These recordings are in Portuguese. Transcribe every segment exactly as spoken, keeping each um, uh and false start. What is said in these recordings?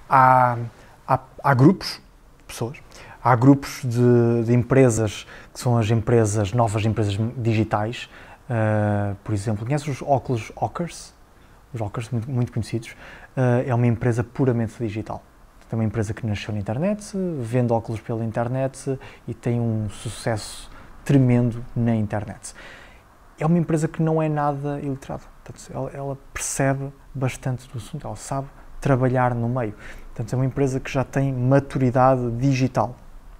há, há, há grupos de pessoas, há grupos de, de empresas que são as empresas, novas empresas digitais. Uh, por exemplo, conheces os óculos Ockers? Os Ockers, muito, muito conhecidos. Uh, é uma empresa puramente digital. É uma empresa que nasceu na internet, vende óculos pela internet e tem um sucesso tremendo na internet. É uma empresa que não é nada iliterada. Portanto, ela, ela percebe bastante do assunto, ela sabe trabalhar no meio. Portanto, é uma empresa que já tem maturidade digital.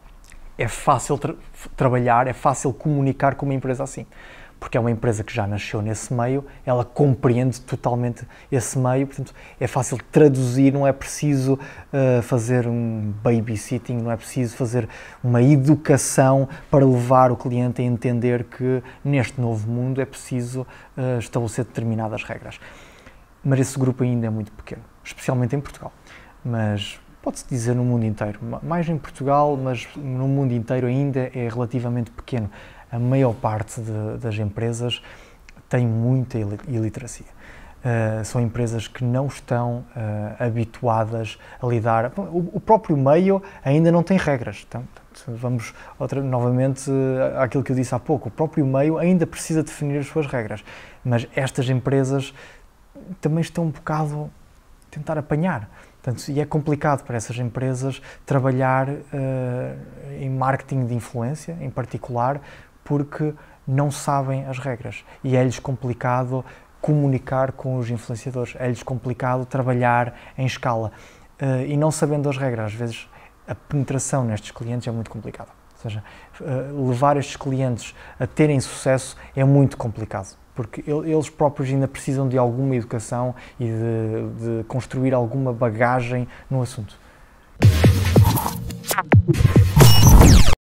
É fácil tra trabalhar, é fácil comunicar com uma empresa assim, porque é uma empresa que já nasceu nesse meio, ela compreende totalmente esse meio, portanto, é fácil traduzir, não é preciso uh, fazer um babysitting, não é preciso fazer uma educação para levar o cliente a entender que neste novo mundo é preciso uh, estabelecer determinadas regras. Mas esse grupo ainda é muito pequeno, especialmente em Portugal, mas pode-se dizer no mundo inteiro, mais em Portugal, mas no mundo inteiro ainda é relativamente pequeno. A maior parte de, das empresas tem muita iliteracia. Uh, são empresas que não estão uh, habituadas a lidar... O, o próprio meio ainda não tem regras. Então, vamos outra, novamente uh, àquilo que eu disse há pouco. O próprio meio ainda precisa definir as suas regras. Mas estas empresas também estão um bocado a tentar apanhar. Portanto, e é complicado para essas empresas trabalhar uh, em marketing de influência, em particular, porque não sabem as regras e é-lhes complicado comunicar com os influenciadores, é-lhes complicado trabalhar em escala uh, e não sabendo as regras, às vezes a penetração nestes clientes é muito complicada, ou seja, uh, levar estes clientes a terem sucesso é muito complicado, porque eles próprios ainda precisam de alguma educação e de, de construir alguma bagagem no assunto.